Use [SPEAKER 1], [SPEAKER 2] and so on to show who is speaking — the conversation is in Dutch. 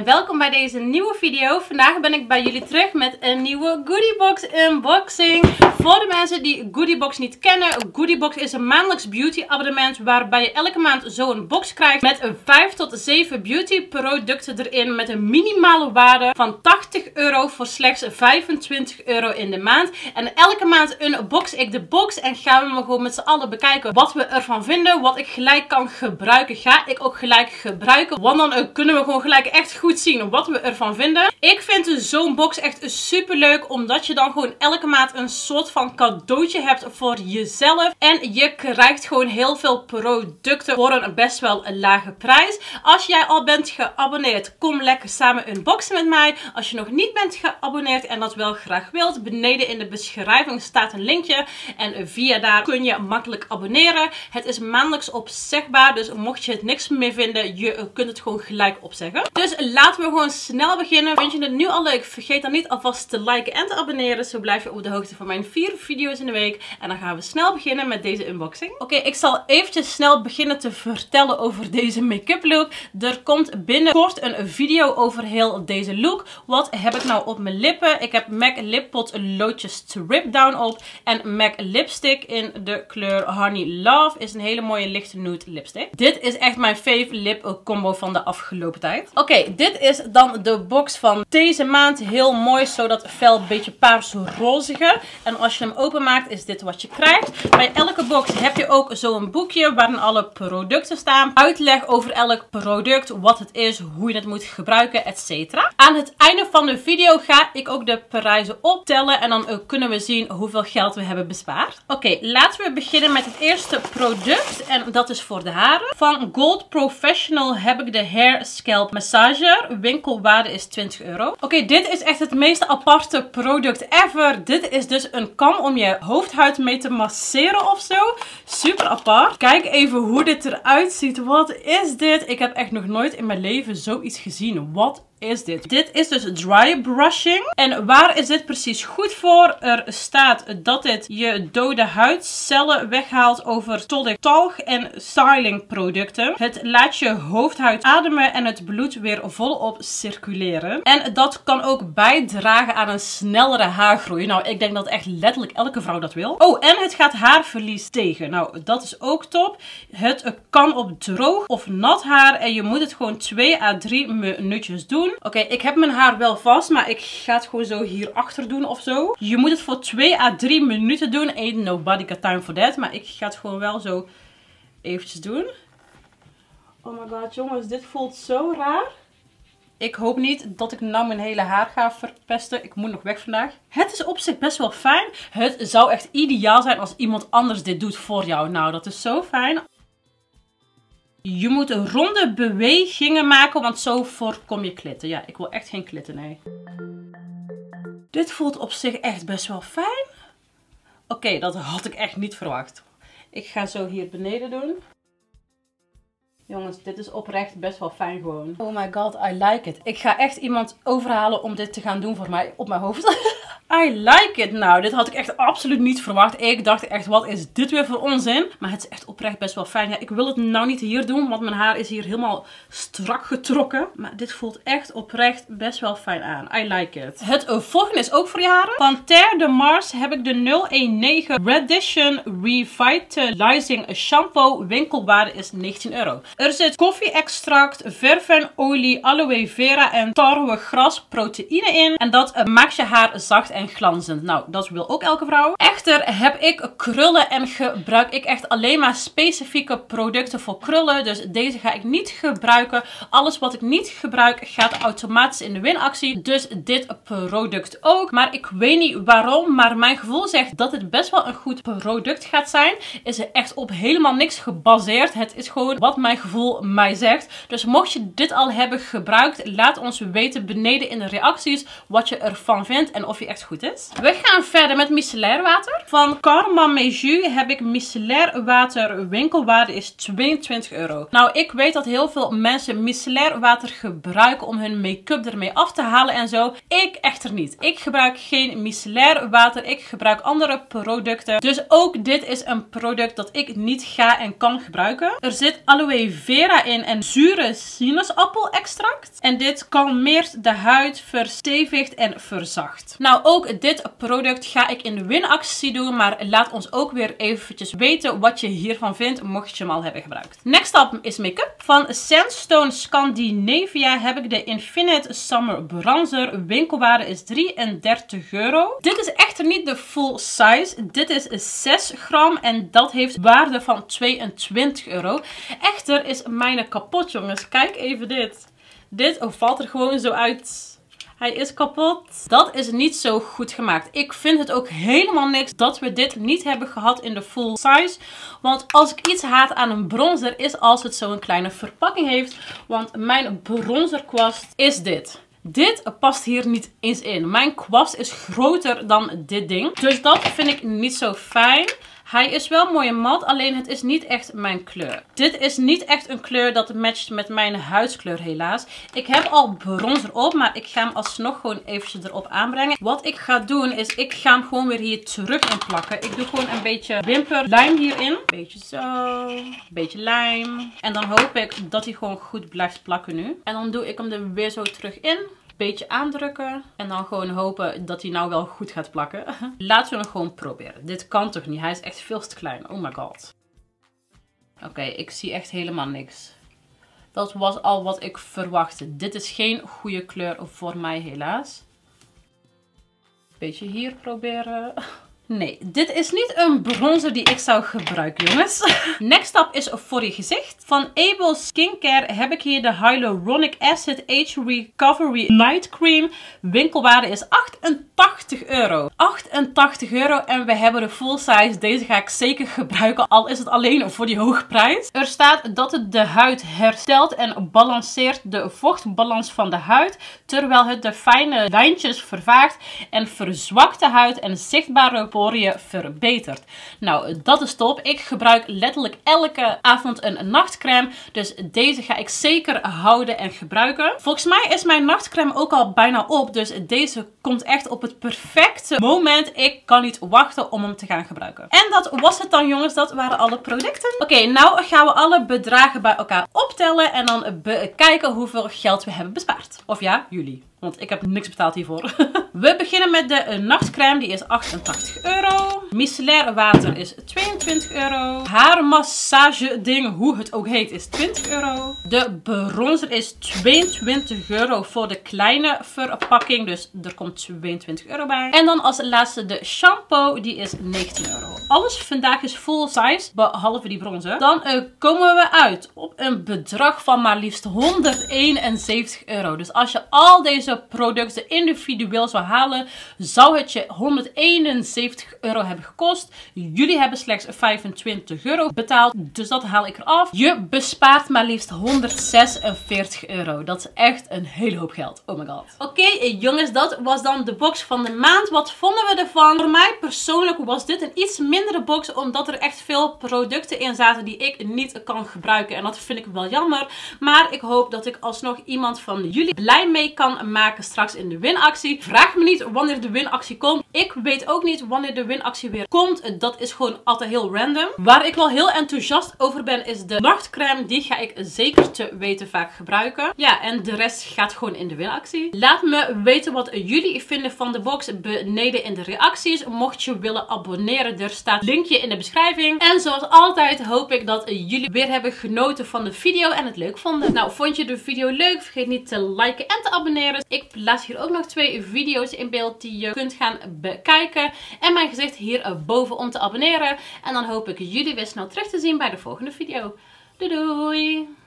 [SPEAKER 1] welkom bij deze nieuwe video. Vandaag ben ik bij jullie terug met een nieuwe goodiebox unboxing. Voor de mensen die goodiebox niet kennen, goodiebox is een maandelijks beauty abonnement waarbij je elke maand zo'n box krijgt met 5 tot 7 beauty producten erin met een minimale waarde van 80 euro voor slechts 25 euro in de maand. En elke maand unbox ik de box en gaan we gewoon met z'n allen bekijken wat we ervan vinden. Wat ik gelijk kan gebruiken, ga ik ook gelijk gebruiken. Want dan kunnen we gewoon gelijk echt goed zien wat we ervan vinden. Ik vind zo'n box echt super leuk, omdat je dan gewoon elke maand een soort van cadeautje hebt voor jezelf. En je krijgt gewoon heel veel producten voor een best wel een lage prijs. Als jij al bent geabonneerd, kom lekker samen unboxen met mij. Als je nog niet bent geabonneerd en dat wel graag wilt, beneden in de beschrijving staat een linkje. En via daar kun je makkelijk abonneren. Het is maandelijks opzegbaar, dus mocht je het niks meer vinden, je kunt het gewoon gelijk opzeggen. Dus laten we gewoon snel beginnen. Vind je het nu al leuk? Vergeet dan niet alvast te liken en te abonneren. Zo blijf je op de hoogte van mijn 4 video's in de week. En dan gaan we snel beginnen met deze unboxing. Oké, ik zal eventjes snel beginnen te vertellen over deze make-up look. Er komt binnenkort een video over heel deze look. Wat heb ik nou op mijn lippen? Ik heb MAC Lip Pot Loodje Strip Down op. En MAC Lipstick in de kleur Honey Love. Is een hele mooie lichte nude lipstick. Dit is echt mijn fave lip combo van de afgelopen tijd. Oké, dit is dan de box van deze maand. Heel mooi, zo dat fel een beetje paars-rozige. En als je hem openmaakt, is dit wat je krijgt. Bij elke box heb je ook zo'n boekje waarin alle producten staan. Uitleg over elk product, wat het is, hoe je het moet gebruiken, etc. Aan het einde van de video ga ik ook de prijzen optellen. En dan kunnen we zien hoeveel geld we hebben bespaard. Oké, laten we beginnen met het eerste product. En dat is voor de haren. Van Gold Professional heb ik de Hair Scalp Massager. Winkelwaarde is 20 euro. Oké, dit is echt het meest aparte product ever. Dit is dus een kam om je hoofdhuid mee te masseren of zo. Super apart. Kijk even hoe dit eruit ziet. Wat is dit? Ik heb echt nog nooit in mijn leven zoiets gezien. Wat is dit? Dit is dus dry brushing. En waar is dit precies goed voor? Er staat dat dit je dode huidcellen weghaalt over tonic, talg en styling producten. Het laat je hoofdhuid ademen en het bloed weer volop circuleren. En dat kan ook bijdragen aan een snellere haargroei. Nou, ik denk dat echt letterlijk elke vrouw dat wil. Oh, en het gaat haarverlies tegen. Nou, dat is ook top. Het kan op droog of nat haar en je moet het gewoon 2 à 3 minuutjes doen. Oké, ik heb mijn haar wel vast, maar ik ga het gewoon zo hierachter doen of zo. Je moet het voor 2 à 3 minuten doen. Ain't nobody got time for that. Maar ik ga het gewoon wel zo eventjes doen. Oh my god, jongens, dit voelt zo raar. Ik hoop niet dat ik nou mijn hele haar ga verpesten. Ik moet nog weg vandaag. Het is op zich best wel fijn. Het zou echt ideaal zijn als iemand anders dit doet voor jou. Nou, dat is zo fijn. Je moet ronde bewegingen maken, want zo voorkom je klitten. Ja, ik wil echt geen klitten, nee. Dit voelt op zich echt best wel fijn. Oké, dat had ik echt niet verwacht. Ik ga zo hier beneden doen. Jongens, dit is oprecht best wel fijn gewoon. Oh my god, I like it. Ik ga echt iemand overhalen om dit te gaan doen voor mij op mijn hoofd. I like it. Nou, dit had ik echt absoluut niet verwacht. Ik dacht echt, wat is dit weer voor onzin? Maar het is echt oprecht best wel fijn. Ja, ik wil het nou niet hier doen, want mijn haar is hier helemaal strak getrokken. Maar dit voelt echt oprecht best wel fijn aan. I like it. Het volgende is ook voor je haren. Van Terre de Mars heb ik de 019 Radition Revitalizing Shampoo. Winkelwaarde is 19 euro. Er zit koffie-extract, vervenolie, aloe vera en tarwegras proteïne in. En dat maakt je haar zacht en glanzend. Nou, dat wil ook elke vrouw. Echter heb ik krullen en gebruik ik echt alleen maar specifieke producten voor krullen. Dus deze ga ik niet gebruiken. Alles wat ik niet gebruik gaat automatisch in de winactie. Dus dit product ook. Maar ik weet niet waarom. Maar mijn gevoel zegt dat het best wel een goed product gaat zijn. Is er echt op helemaal niks gebaseerd. Het is gewoon wat mijn gevoel mij zegt. Dus mocht je dit al hebben gebruikt, laat ons weten beneden in de reacties wat je ervan vindt. En of je echt goed is. We gaan verder met micellair water. Van Karma Meju heb ik micellair water. Winkelwaarde is €22. Nou, ik weet dat heel veel mensen micellair water gebruiken om hun make-up ermee af te halen en zo. Ik echter niet. Ik gebruik geen micellair water. Ik gebruik andere producten. Dus ook dit is een product dat ik niet ga en kan gebruiken. Er zit aloe vera in en zure sinaasappelextract. En dit kalmeert de huid, verstevigt en verzacht. Nou, ook dit product ga ik in de winactie doen. Maar laat ons ook weer eventjes weten wat je hiervan vindt, mocht je hem al hebben gebruikt. Next up is make-up. Van Sandstone Scandinavia heb ik de Infinite Summer Bronzer. Winkelwaarde is €33. Dit is echter niet de full size. Dit is 6 gram en dat heeft waarde van €22. Echter is mijne kapot, jongens. Kijk even dit. Dit valt er gewoon zo uit. Hij is kapot. Dat is niet zo goed gemaakt. Ik vind het ook helemaal niks dat we dit niet hebben gehad in de full size. Want als ik iets haat aan een bronzer is als het zo'n kleine verpakking heeft. Want mijn bronzerkwast is dit. Dit past hier niet eens in. Mijn kwast is groter dan dit ding. Dus dat vind ik niet zo fijn. Hij is wel mooi en mat, alleen het is niet echt mijn kleur. Dit is niet echt een kleur dat matcht met mijn huidskleur helaas. Ik heb al bronzer op, maar ik ga hem alsnog gewoon eventjes erop aanbrengen. Wat ik ga doen is, ik ga hem gewoon weer hier terug in plakken. Ik doe gewoon een beetje wimperlijm hierin. Beetje zo, een beetje lijm. En dan hoop ik dat hij gewoon goed blijft plakken nu. En dan doe ik hem er weer zo terug in. Beetje aandrukken en dan gewoon hopen dat hij nou wel goed gaat plakken. Laten we hem gewoon proberen. Dit kan toch niet? Hij is echt veel te klein. Oh my god. Oké, ik zie echt helemaal niks. Dat was al wat ik verwachtte. Dit is geen goede kleur voor mij helaas. Beetje hier proberen. Nee, dit is niet een bronzer die ik zou gebruiken, jongens. Next up is voor je gezicht. Van Able Skincare heb ik hier de Hyaluronic Acid Age Recovery Night Cream. Winkelwaarde is €88. €88 en we hebben de full size. Deze ga ik zeker gebruiken, al is het alleen voor die hoge prijs. Er staat dat het de huid herstelt en balanceert de vochtbalans van de huid. Terwijl het de fijne lijntjes vervaagt en verzwakt de huid en zichtbare poriën verbetert. Nou, dat is top. Ik gebruik letterlijk elke avond een nachtcrème. Dus deze ga ik zeker houden en gebruiken. Volgens mij is mijn nachtcrème ook al bijna op. Dus deze komt echt op het perfecte moment. Ik kan niet wachten om hem te gaan gebruiken. En dat was het dan, jongens. Dat waren alle producten. Oké, nou gaan we alle bedragen bij elkaar optellen. En dan bekijken hoeveel geld we hebben bespaard. Of ja, jullie. Want ik heb niks betaald hiervoor. We beginnen met de nachtcrème. Die is €88. Micellair water is €22. Haarmassage ding, hoe het ook heet, is €20. De bronzer is €22 voor de kleine verpakking. Dus er komt €22 bij. En dan als laatste de shampoo. Die is €19. Alles vandaag is full size. Behalve die bronzer. Dan komen we uit op een bedrag van maar liefst €171. Dus als je al deze producten individueel zou halen, zou het je €171 hebben gekost. Jullie hebben slechts €25 betaald, dus dat haal ik eraf. Je bespaart maar liefst €146. Dat is echt een hele hoop geld. Oh my god. Oké, jongens, dat was dan de box van de maand. Wat vonden we ervan? Voor mij persoonlijk was dit een iets mindere box, omdat er echt veel producten in zaten die ik niet kan gebruiken. En dat vind ik wel jammer. Maar ik hoop dat ik alsnog iemand van jullie blij mee kan maken straks in de winactie. Vraag me niet wanneer de winactie komt. Ik weet ook niet wanneer de winactie weer komt. Dat is gewoon altijd heel random. Waar ik wel heel enthousiast over ben is de nachtcrème. Die ga ik zeker te weten vaak gebruiken. Ja, en de rest gaat gewoon in de winactie. Laat me weten wat jullie vinden van de box beneden in de reacties. Mocht je willen abonneren, er staat linkje in de beschrijving. En zoals altijd hoop ik dat jullie weer hebben genoten van de video en het leuk vonden. Nou, vond je de video leuk? Vergeet niet te liken en te abonneren. Ik plaats hier ook nog 2 video's in beeld die je kunt gaan bekijken. En mijn gezicht hierboven om te abonneren. En dan hoop ik jullie weer snel terug te zien bij de volgende video. Doei doei!